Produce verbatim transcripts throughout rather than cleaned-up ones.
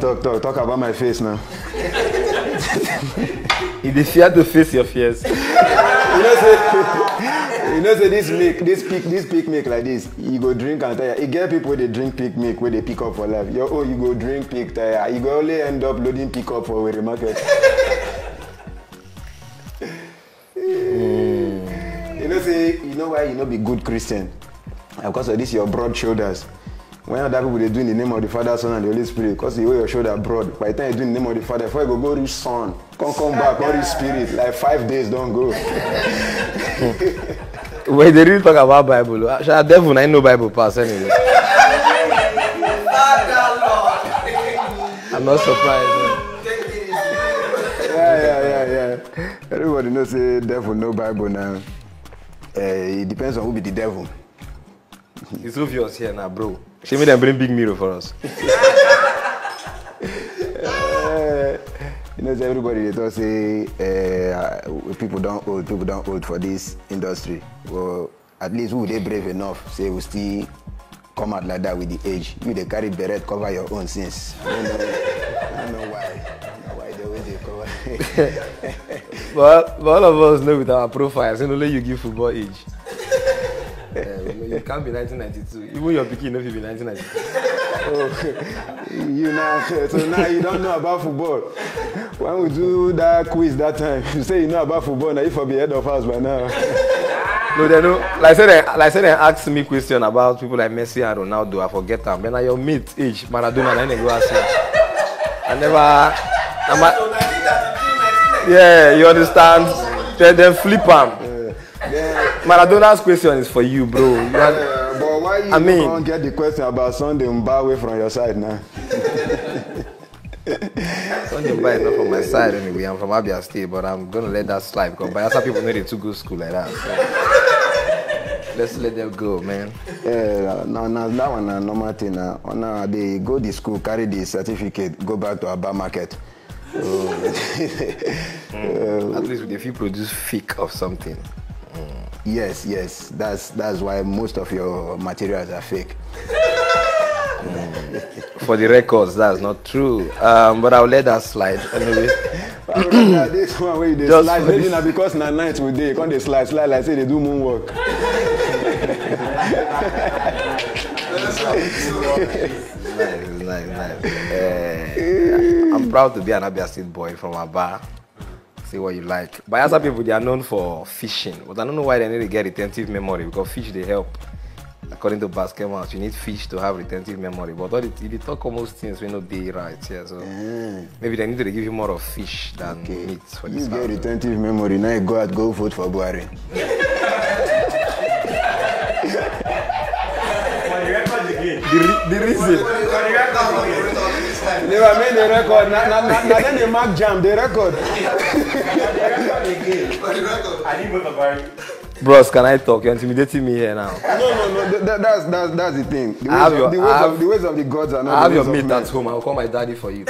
talk, talk, talk about my face now. If they fear to face your fears. You know, say, you know, say this milk, this pick, this pick milk like this. You go drink and tire. You get people they drink pick milk where they pick up for life. Yo, oh, you go drink pick tire. You go only end up loading pick up for the market. mm. You know, say, you know why you not be good Christian? Because of this, your broad shoulders. When other people they do in the name of the Father, Son, and the Holy Spirit, because you wear your shoulder broad. By the time you do in the name of the Father, before you go go reach Son, come come back, go reach Spirit. Like five days don't go. When they really talk about Bible, actually, devil, I know Bible pass anyway. I'm not surprised. Yeah, yeah, yeah, yeah. Everybody knows say devil no Bible now. Uh, it depends on who be the devil. It's obvious here now, bro. Show me them bring big mirror for us. uh, you know, everybody they talk say uh, people don't old, people don't old for this industry. Well, at least who they brave enough say we still come out like that with the age. You they carry beret cover your own sins. I don't know, I don't know why. I don't know why they always they cover. But, but all of us know with our profiles, only you give football age. Uh, you can't be nineteen ninety-two. Even your pikin know if you be nineteen ninety-two. Oh, you now, so now you don't know about football. When we do that quiz that time, you say you know about football, now you for be head of house by now. No, they know. Like I said, they, like I said, they asked me question about people like Messi and Ronaldo. I forget them. When I your mid age, Maradona, then they go ask you. I never. I'm a, yeah, you understand? Then, then flip them. Maradona's question is for you, bro. You had, uh, but why you I mean, don't get the question about Sunday Mba away from your side now? Sunday Mba is not from my side anyway. I'm from Abia State, but I'm gonna let that slide because Bayelsa people know they too go school like that. So let's let them go, man. Yeah, no, no, that one a normal thing. Now, now they go to school, carry the certificate, go back to Aba market. So, mm. uh, At least if you produce fake of something. Mm. Yes, yes. That's that's why most of your materials are fake. mm. For the records, that's not true. Um, but I'll let that slide anyway. This one where they slide, maybe not because na night we day, when they slide, slide like say they do moonwalk. Nice, nice, nice. Uh, I'm proud to be an Abia State boy from Aba. See what you like. Bayelsa people, they are known for fishing, but I don't know why they need to get retentive memory because fish they help. According to basketball, you need fish to have retentive memory. But all the, if you talk almost things we know they right here, so mm. maybe they need to give you more of fish than okay. meat for this. You get retentive memory now. You go out, go vote for Buhari. the, the reason. They were made the record. Now, now, now, now then they mark jam the record. I didn't vote for Buhari. Bros, can I talk? You're intimidating me here now. No, no, no. That, that's that's that's the thing. The ways, your, of, the, ways have, of, the ways of the gods are not. I have the your ways mate at home. I'll call my daddy for you.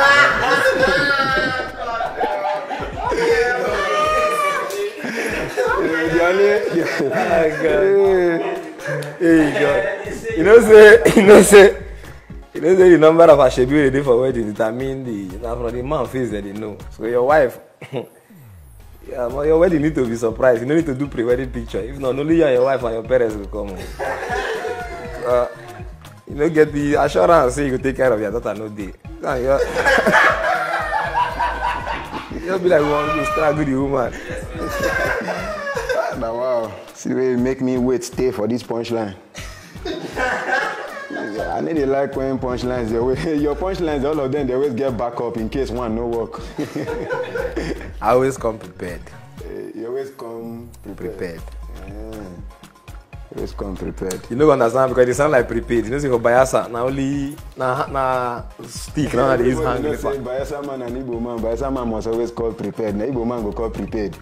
the only, the, oh God. Hey God. You know say, you know say. You know, the number of Ashebi they for wedding determine the now from the man face that they know. So your wife, yeah, well, your wedding need to be surprised. You don't need to do pre-wedding picture. If not, only you and your wife and your parents will come. Uh, you know, get the assurance say you will take care of your daughter no day. You'll be like one to start with the woman. Now wow, see the way you make me wait stay for this punchline. I need to like when punchlines. Your punchlines, all of them, they always get back up in case one no work. I always come prepared. Uh, you always come prepared. prepared. Yeah. You always come prepared. You don't understand because they sound like prepared. You know, see for Bayelsa, now only na na stick, now they use hand. You know, say Bayelsa man and Igbo man. Bayelsa man must always call prepared. Now Igbo man go call prepared.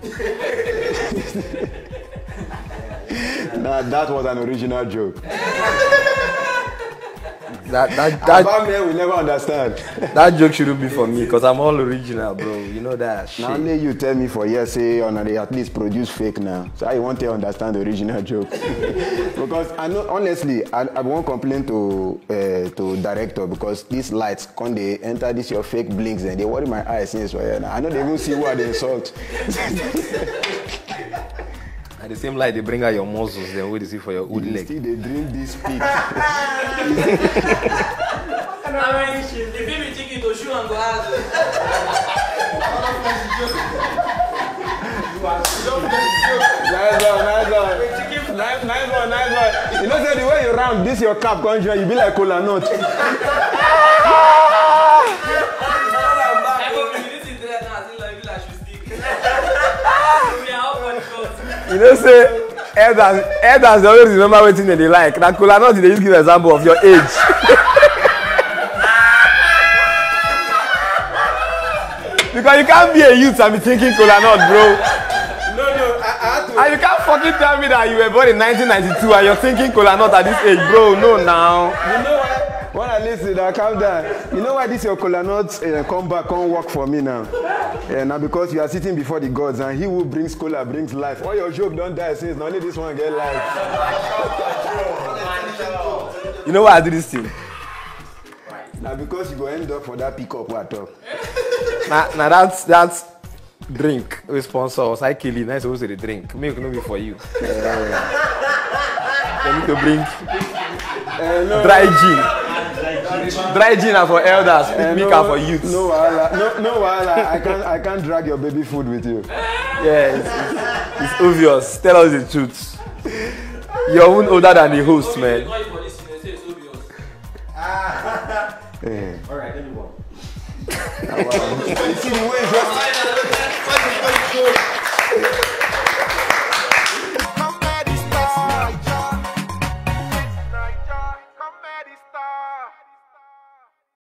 Now that was an original joke. That that that, About men will never understand. that joke shouldn't be for me because I'm all original, bro. You know that shit. Now only you tell me for yes, say on they at least produce fake now. So I want to understand the original joke. Because I know honestly, I, I won't complain to uh, to director because these lights when they enter this your fake blinks and they worry my eyes since well, I know they won't see what they insult. At the same light, they bring out your muscles, then wait to see for your wood leg. Still they dream this peak. I mean, if you be taking to shoe and go out. Nice one, nice one. Nice, nice one, nice one. You know, say the way you round this your cap country, you be like cola nut. You know, say elders, elders they always remember what thing they like. That cola nut, they just give an example of your age. Because you can't be a youth and be thinking cola nut, bro. No, no, I, I had to. And you can't fucking tell me that you were born in nineteen ninety-two and you're thinking cola nut at this age, bro. No, now. You know why? When I listen, I calm down. You know why this your cola nut uh, come back, come work for me now? Yeah, now because you are sitting before the gods and he who brings cola brings life. All your joke don't die since only this one get life. You know why I do this thing? Now because you go end up for that pickup what I talk. Now, now that's that's drink we sponsor us. I kill it. That's also the drink. Milk no be for you. Uh, you need to bring Uh, no, dry gin. Dry gin are for elders. Pick uh, milk no, are for youths. No, wahala. no, no, wahala. I can't, I can't drag your baby food with you. Yeah, it's, it's, it's obvious. Tell us the truth. You're even older than the host, man. Yeah. All right, let me walk. You see the way it's just.